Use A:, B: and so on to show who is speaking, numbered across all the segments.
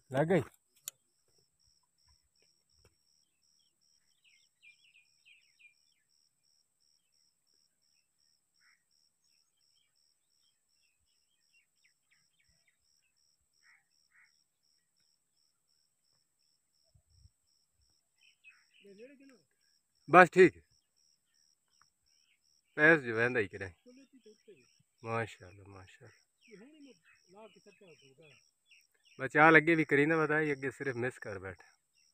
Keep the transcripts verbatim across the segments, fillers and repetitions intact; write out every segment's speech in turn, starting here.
A: लग गई। बस ठीक है। पैस जो है ही करे। माशाल्लाह माशाल्लाह। बचा लगे भी करी ना बताई अगे सिर्फ मिस कर बैठे।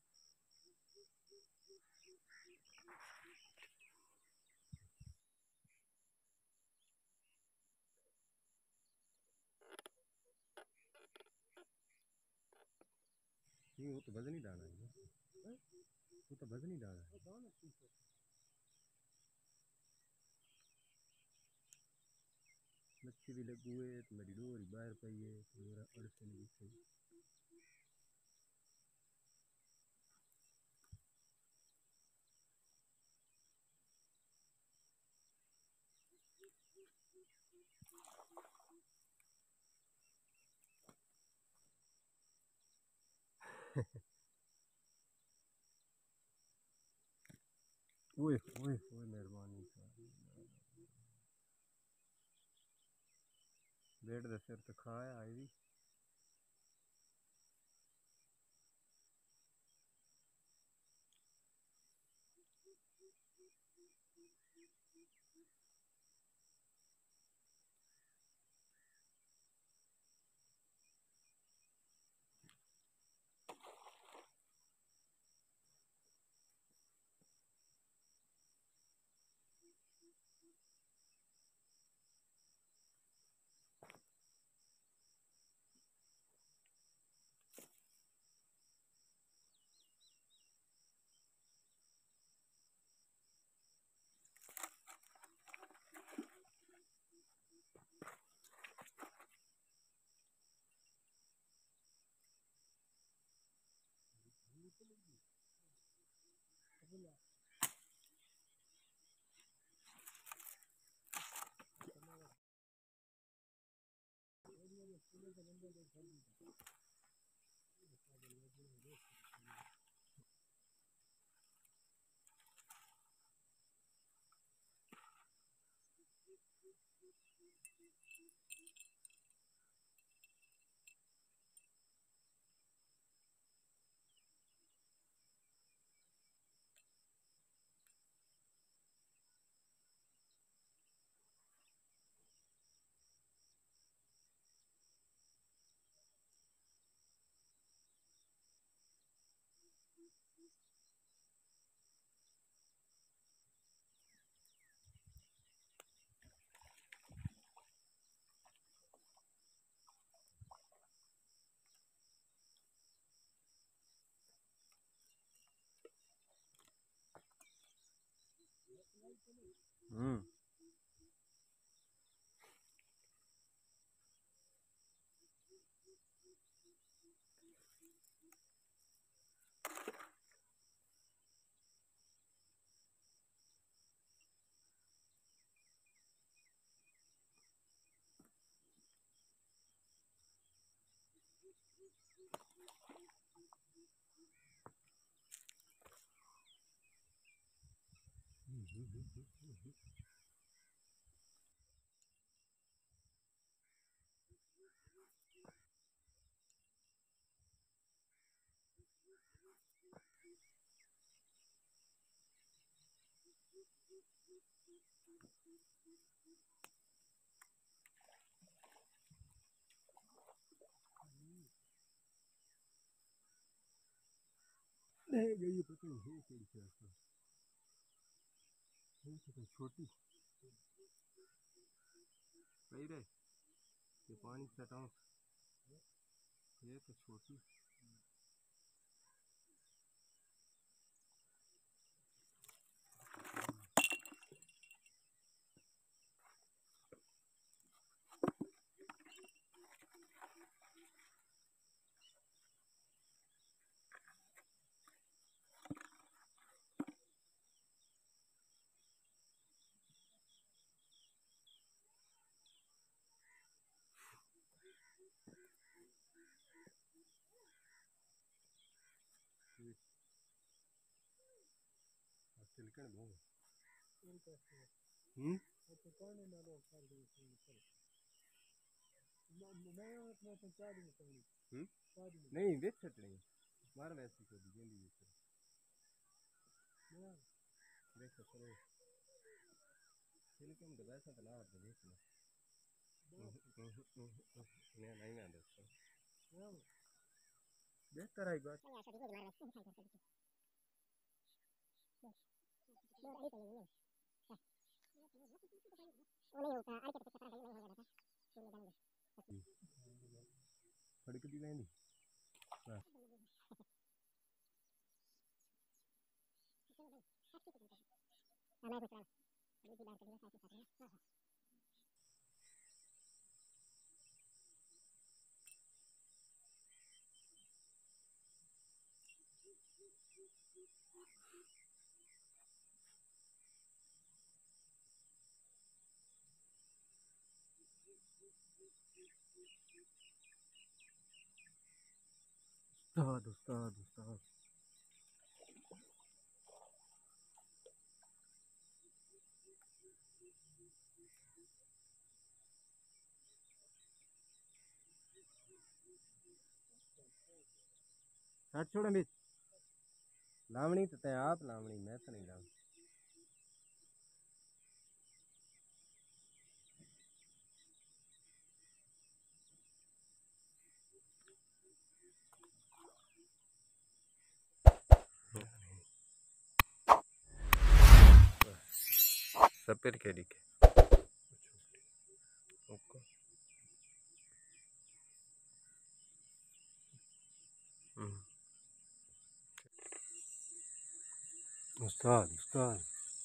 A: वो तो वजन ही डाला है। वो तो वजन ही डाला है। मच्छी भी लगी हुई है तो मेरी डोरी बाहर पई है मेरा अड़चन भी सही। ओए ओए ओए मेहरबानी बेट दे सिर तो खाया आई भी। हम्म नहीं गई पता नहीं है क्या क्या छोटी सही रहे ये पानी सटाऊं ये तो छोटी। देखने दूंगा हम्म हम्म नहीं देख सकते नहीं मार वैसे को गेंदी देख सकते हो इनकम तो वैसा तो ना आते देखना नहीं नहीं मैं देखता बेहतर है बात फड़क दी वेंदी उस्ताद उस्ताद उस्ताद साठ छोड़ा बीच लावणी तो तय आप लावणी मैं तो नहीं लाऊं सपेर के दिखे उस्ताद उस्ताद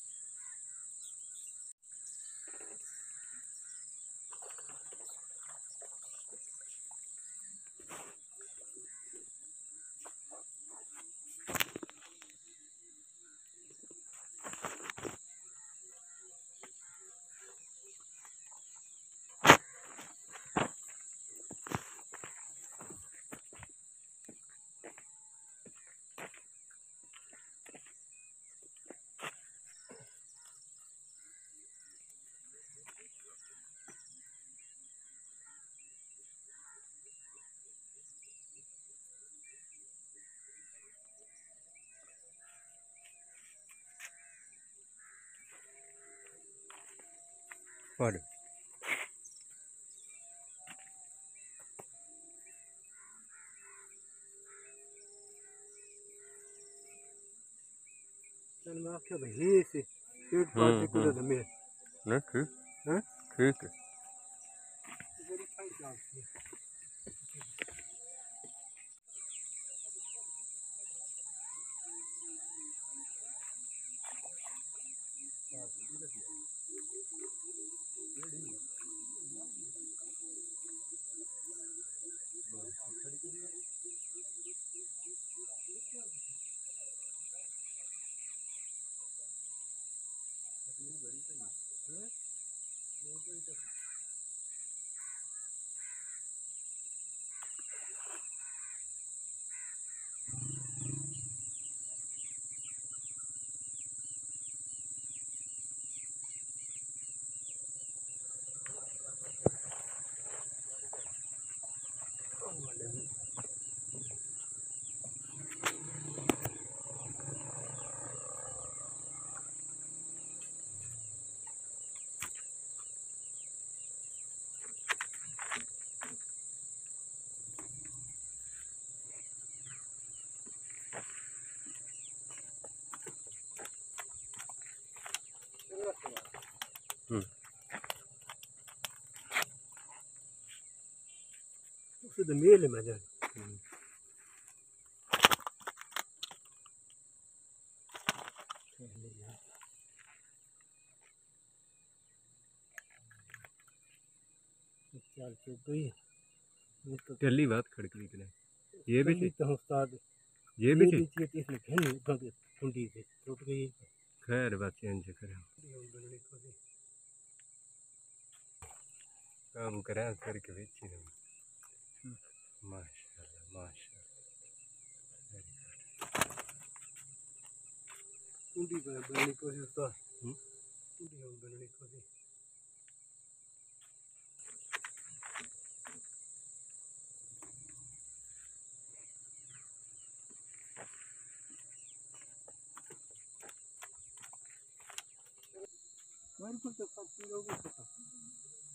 A: पढ़ चल मैं क्या भाई से पेट पाल के कुछ दमे नहीं ठीक है ठीक है उसे तो मेल है मजा चल चुप गई तो पहली बात खड़कली के ये भी तो उस्ताद ये भी थी इसमें फिर उठा ठंडी से टूट गई खैर बात चेंज करें काम करें करके बेची माशाल्लाह माशाल्लाह कुंडी बनाने की कोशिश उस्ताद, कुंडी हम बनाने की कोशिश। मेरे को तो सब लोगों को पता